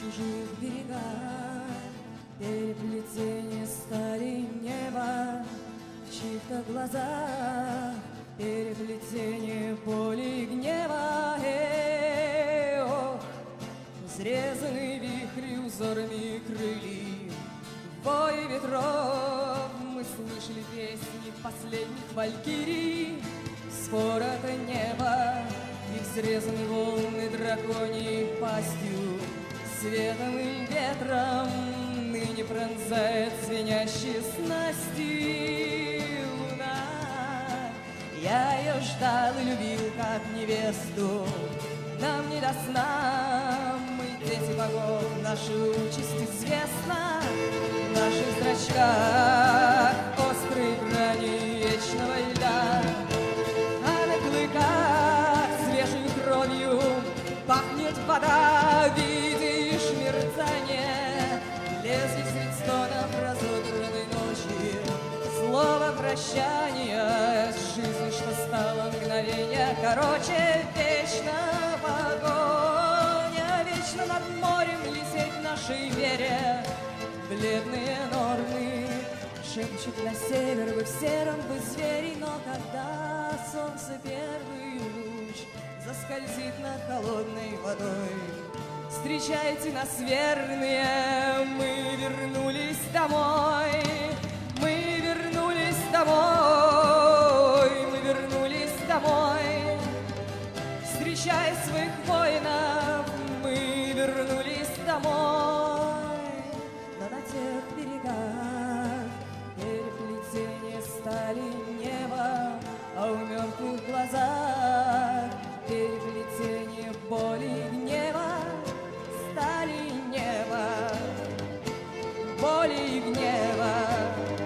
чужих берегах, переплетение стали неба в чьих-то глазах, переплетение боли и гнева. Ох, взрезанный вихри узорами крыльев, вой ветров, мы слышали песни последних валькирий. Спорото небо и взрезаны волны драконьей пастью, светом и ветром ныне пронзает звенящие снасти луна. Я ее ждал и любил, как невесту, нам не до сна, мы дети богов, наша участь известна. В наших зрачках острые грани вечного льда, а на клыках свежей кровью пахнет вода. Видишь мерцание лезвий средь стонов разодранной ночи, слово прощания с жизнью, что стало мгновение короче. Вечно погоня, вечно над морем лететь в нашей вере. Бледные норны шепчут на север, вы в сером, вы звери. Но когда солнце первый луч заскользит над холодной водой, встречайте нас, верные, мы вернулись домой. Мы вернулись домой, мы вернулись домой. Встречай своих воинов, мы вернулись домой. Но на тех берегах переплетение стали неба, а в мертвых глазах переплетение боли и гнева. Стали небо, боли и гнева.